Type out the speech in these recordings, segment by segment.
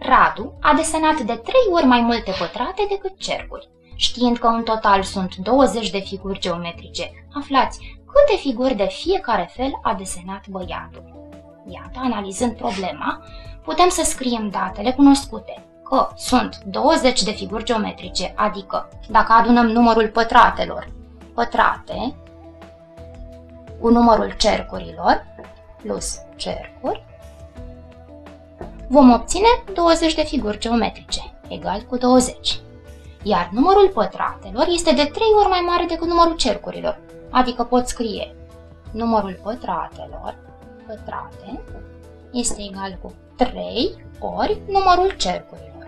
Radu a desenat de 3 ori mai multe pătrate decât cercuri. Știind că în total sunt 20 de figuri geometrice, aflați câte figuri de fiecare fel a desenat băiatul. Iată, analizând problema, putem să scriem datele cunoscute, că sunt 20 de figuri geometrice, adică dacă adunăm numărul pătrate, cu numărul cercurilor, plus cercuri, vom obține 20 de figuri geometrice, egal cu 20. Iar numărul pătratelor este de 3 ori mai mare decât numărul cercurilor, adică pot scrie numărul pătrate este egal cu 3 ori numărul cercurilor.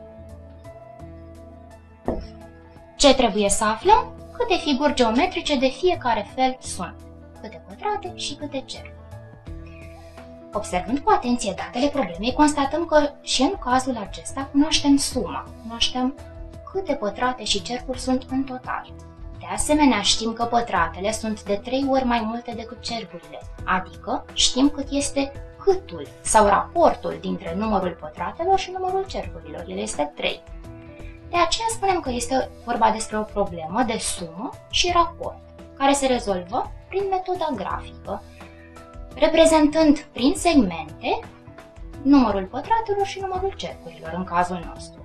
Ce trebuie să aflăm? Câte figuri geometrice de fiecare fel sunt, câte pătrate și câte cercuri. Observând cu atenție datele problemei, constatăm că și în cazul acesta cunoaștem suma, cunoaștem câte pătrate și cercuri sunt în total. De asemenea, știm că pătratele sunt de 3 ori mai multe decât cercurile, adică știm cât este câtul sau raportul dintre numărul pătratelor și numărul cercurilor. El este 3. De aceea spunem că este vorba despre o problemă de sumă și raport, care se rezolvă prin metoda grafică, reprezentând prin segmente numărul pătratelor și numărul cercurilor în cazul nostru.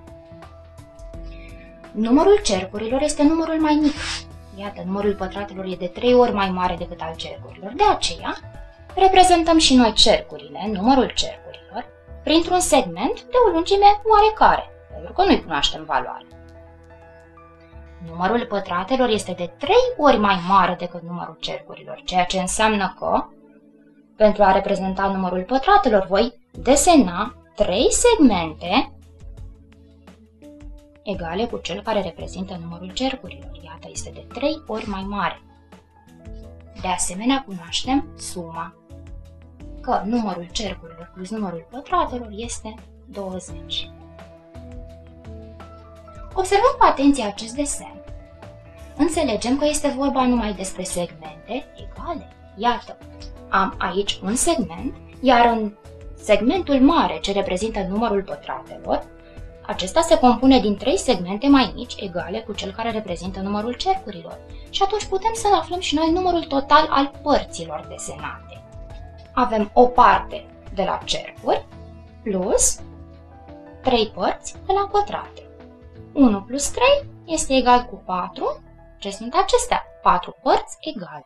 Numărul cercurilor este numărul mai mic. Iată, numărul pătratelor e de 3 ori mai mare decât al cercurilor. De aceea, reprezentăm și noi cercurile, numărul cercurilor, printr-un segment de o lungime oarecare, pentru că nu-i cunoaștem valoarea. Numărul pătratelor este de 3 ori mai mare decât numărul cercurilor, ceea ce înseamnă că, pentru a reprezenta numărul pătratelor, voi desena 3 segmente egale cu cel care reprezintă numărul cercurilor. Iată, este de 3 ori mai mare. De asemenea, cunoaștem suma, că numărul cercurilor plus numărul pătratelor este 20. Observăm cu atenție acest desen. Înțelegem că este vorba numai despre segmente egale. Iată, am aici un segment, iar în segmentul mare ce reprezintă numărul pătratelor, acesta se compune din 3 segmente mai mici, egale cu cel care reprezintă numărul cercurilor. Și atunci putem să aflăm și noi numărul total al părților desenate. Avem o parte de la cercuri plus 3 părți de la pătrate. 1 plus 3 este egal cu 4. Ce sunt acestea? 4 părți egale.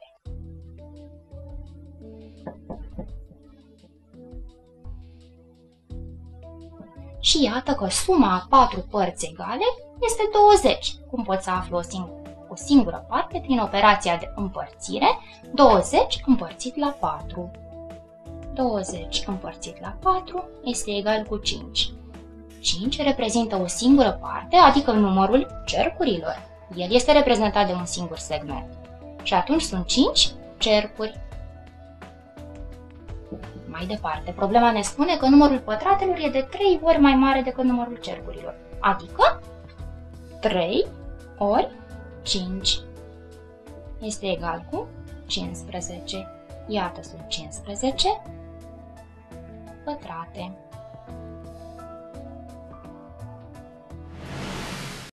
Și iată că suma a 4 părți egale este 20. Cum pot să aflu o singură parte prin operația de împărțire? 20 împărțit la 4. 20 împărțit la 4 este egal cu 5. 5 reprezintă o singură parte, adică numărul cercurilor. El este reprezentat de un singur segment. Și atunci sunt 5 cercuri. Mai departe, problema ne spune că numărul pătratelor e de 3 ori mai mare decât numărul cercurilor, adică 3 ori 5 este egal cu 15. Iată, sunt 15 pătrate.